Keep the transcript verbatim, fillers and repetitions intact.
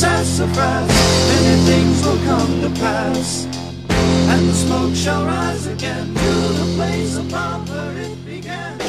sassafras, many things will come to pass, and the smoke shall rise again to the place above where it began.